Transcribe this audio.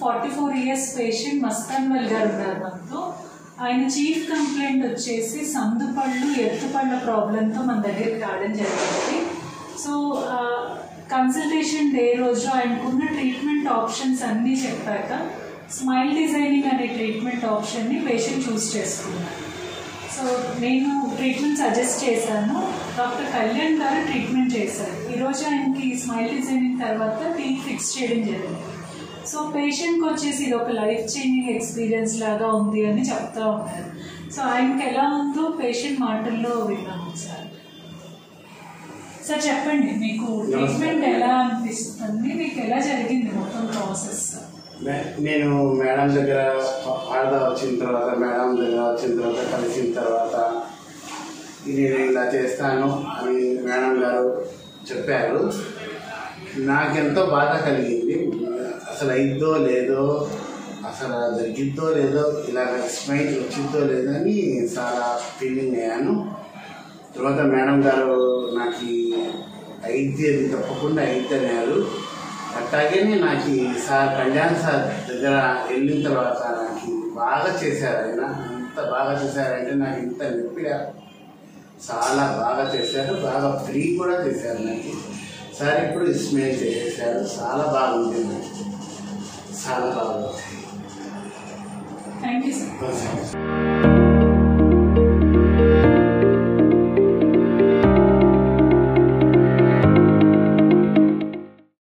44 years patient మస్తాన్వల్ గారు ఉన్నారు మనతో. ఆయన చీఫ్ కంప్లైంట్ వచ్చేసి సందుపళ్ళు ఎత్తుపళ్ళ ప్రాబ్లంతో మన దగ్గరికి రావడం జరిగింది. సో కన్సల్టేషన్ డే రోజు ఆయనకున్న ట్రీట్మెంట్ ఆప్షన్స్ అన్నీ చెప్పాక స్మైల్ డిజైనింగ్ అనే ట్రీట్మెంట్ ఆప్షన్ని పేషెంట్ చూస్ చేసుకున్నారు. సో నేను ట్రీట్మెంట్ సజెస్ట్ చేశాను. డాక్టర్ కళ్యాణ్ గారు ట్రీట్మెంట్ చేశారు. ఈరోజు ఆయనకి స్మైల్ డిజైనింగ్ తర్వాత టీత్ ఫిక్స్ చేయడం జరిగింది. సో పేషెంట్కి వచ్చేసి ఇది ఒక లైఫ్ చేంజింగ్ ఎక్స్పీరియన్స్ లాగా ఉంది అని చెప్తా ఉన్నారు. సో ఆయనకి ఎలా ఉందో పేషెంట్ మాటల్లో విన్నాము. సార్ చెప్పండి, మీకు ట్రీట్మెంట్ ఎలా అనిపిస్తుంది, మీకు ఎలా జరిగింది మొత్తం ప్రాసెస్? నేను మేడం దగ్గర వచ్చిన తర్వాత కలిసిన తర్వాత నేను ఇలా చేస్తాను అని మేడం గారు చెప్పారు. నాకెంతో బాధ కలిగింది. అసలు అయిద్దో లేదో, అసలు జరిగిద్దో లేదో, ఇలా స్మైల్ వచ్చిద్దో లేదో అని చాలా ఫీలింగ్ అయ్యాను. తర్వాత మేడం గారు నాకు అయితే తప్పకుండా అయితే అన్నారు. అట్లాగే నాకు సార్ కళ్యాణ్ సార్ దగ్గర వెళ్ళిన తర్వాత నాకు బాగా చేశారు. ఆయన ఎంత బాగా చేశారంటే నాకు ఇంత నొప్పిగా చాలా బాగా చేశారు. బాగా ఫ్రీ కూడా చేశారు. నాకు సార్ ఇప్పుడు స్మైల్ చేసేసారు. చాలా బాగుంది, నాకు చాలా బాగుంది. Thank you sir.